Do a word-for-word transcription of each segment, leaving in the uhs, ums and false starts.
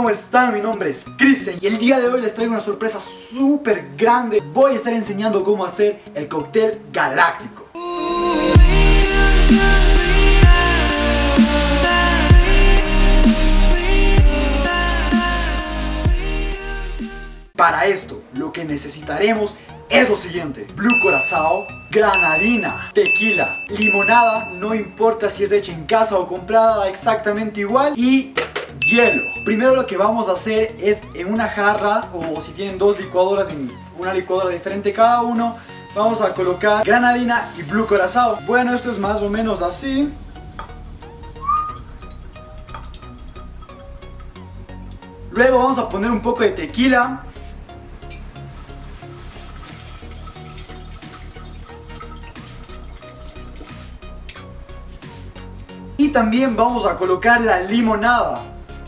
¿cómo están? Mi nombre es Cristian y el día de hoy les traigo una sorpresa súper grande. Voy a estar enseñando cómo hacer el cóctel galáctico. Para esto, lo que necesitaremos es lo siguiente: Blue Curazao, granadina, tequila, limonada, no importa si es hecha en casa o comprada, exactamente igual, y hielo. Primero lo que vamos a hacer es en una jarra, o si tienen dos licuadoras, en una licuadora diferente cada uno, vamos a colocar granadina y Blue Curazao. Bueno, esto es más o menos así. Luego vamos a poner un poco de tequila. Y también vamos a colocar la limonada.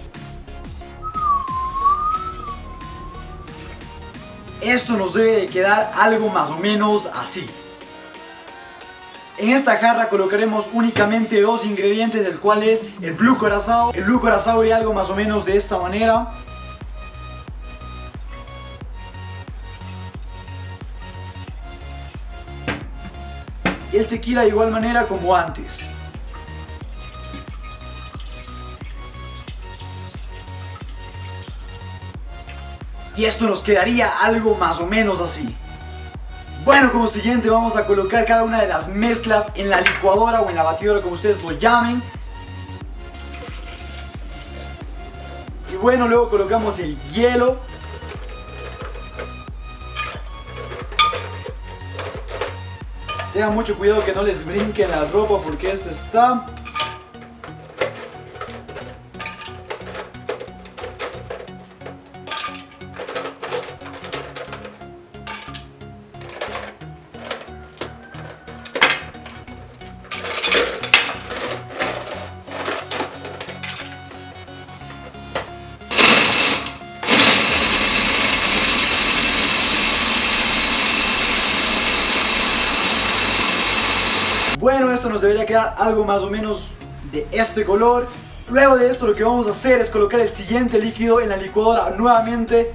Esto nos debe de quedar algo más o menos así. En esta jarra colocaremos únicamente dos ingredientes, el cual es el Blue Curazao. El Blue Curazao iría algo más o menos de esta manera. Y el tequila de igual manera como antes. Y esto nos quedaría algo más o menos así. Bueno, como siguiente vamos a colocar cada una de las mezclas en la licuadora o en la batidora, como ustedes lo llamen. Y bueno, luego colocamos el hielo. Tengan mucho cuidado que no les brinque la ropa porque esto está... Bueno, esto nos debería quedar algo más o menos de este color. Luego de esto lo que vamos a hacer es colocar el siguiente líquido en la licuadora nuevamente.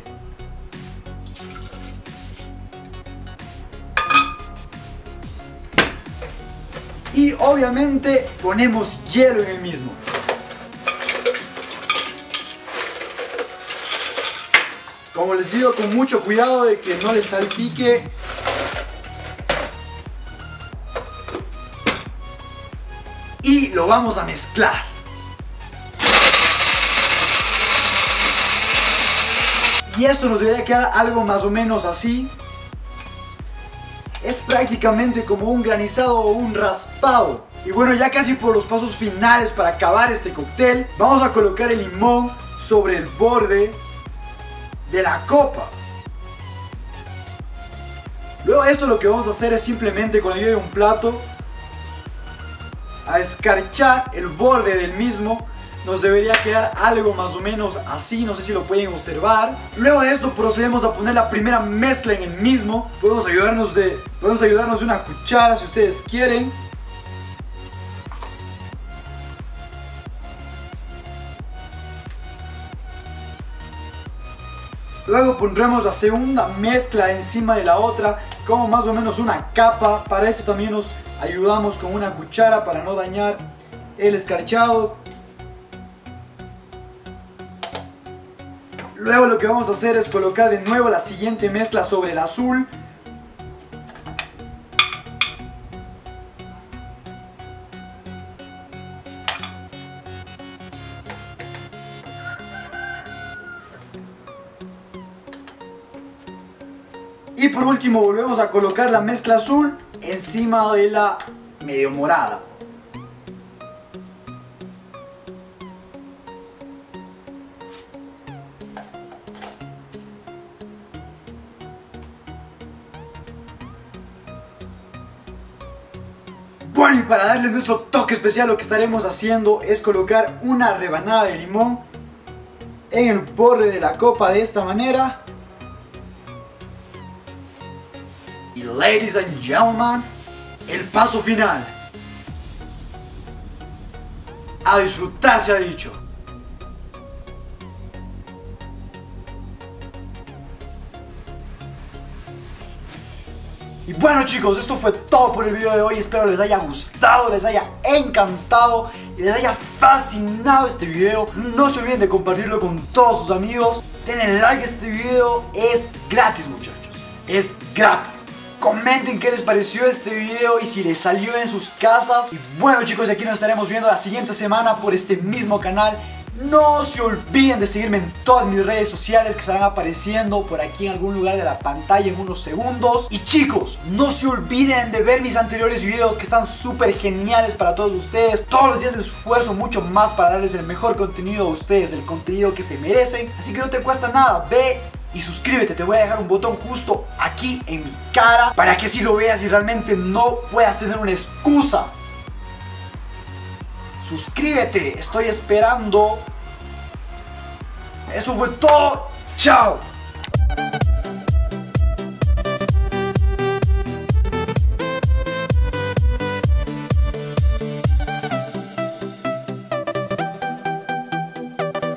Y obviamente ponemos hielo en el mismo. Como les digo, con mucho cuidado de que no les salpique. Y lo vamos a mezclar. Y esto nos debería quedar algo más o menos así. Es prácticamente como un granizado o un raspado. Y bueno, ya casi por los pasos finales para acabar este cóctel, vamos a colocar el limón sobre el borde de la copa. Luego esto lo que vamos a hacer es simplemente con la ayuda de un plato a escarchar el borde del mismo. Nos debería quedar algo más o menos así, no sé si lo pueden observar. Luego de esto procedemos a poner la primera mezcla en el mismo. Podemos ayudarnos de, podemos ayudarnos de una cuchara si ustedes quieren. Luego pondremos la segunda mezcla encima de la otra, como más o menos una capa. Para esto también nos ayudamos con una cuchara para no dañar el escarchado. Luego lo que vamos a hacer es colocar de nuevo la siguiente mezcla sobre el azul. Y por último volvemos a colocar la mezcla azul encima de la medio morada. Bueno, y para darle nuestro toque especial lo que estaremos haciendo es colocar una rebanada de limón en el borde de la copa de esta manera. Y ladies and gentlemen, el paso final. A disfrutar se ha dicho. Y bueno chicos, esto fue todo por el video de hoy. Espero les haya gustado, les haya encantado y les haya fascinado este video. No se olviden de compartirlo con todos sus amigos. Denle like a este video, es gratis muchachos, es gratis. Comenten qué les pareció este video y si les salió en sus casas. Y bueno chicos, aquí nos estaremos viendo la siguiente semana por este mismo canal. No se olviden de seguirme en todas mis redes sociales que estarán apareciendo por aquí en algún lugar de la pantalla en unos segundos. Y chicos, no se olviden de ver mis anteriores videos que están súper geniales para todos ustedes. Todos los días me esfuerzo mucho más para darles el mejor contenido a ustedes, el contenido que se merecen. Así que no te cuesta nada, ve y suscríbete. Te voy a dejar un botón justo aquí en mi cara para que así lo veas y realmente no puedas tener una excusa. Suscríbete, estoy esperando. Eso fue todo. Chao.